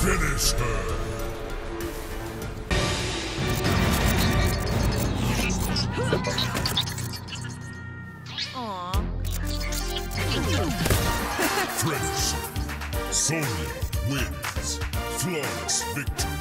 Finish her! Aww. Finish. Sonya wins. Flawless victory.